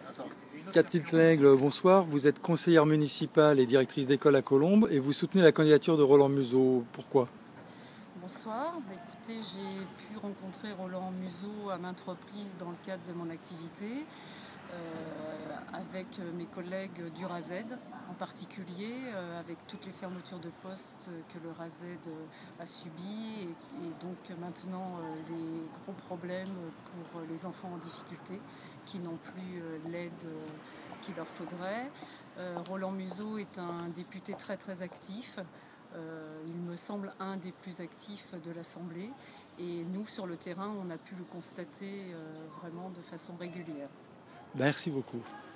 Cathy Lègle, bonsoir. Vous êtes conseillère municipale et directrice d'école à Colombes et vous soutenez la candidature de Roland Museau. Pourquoi? Bonsoir. Écoutez, j'ai pu rencontrer Roland Museau à maintes reprises dans le cadre de mon activité, avec mes collègues du RAZED en particulier, avec toutes les fermetures de postes que le RAZED a subies et donc maintenant les gros problèmes pour les enfants en difficulté qui n'ont plus l'aide qu'il leur faudrait. Roland Museau est un député très très actif. Il me semble un des plus actifs de l'Assemblée et nous sur le terrain on a pu le constater vraiment de façon régulière. Merci beaucoup.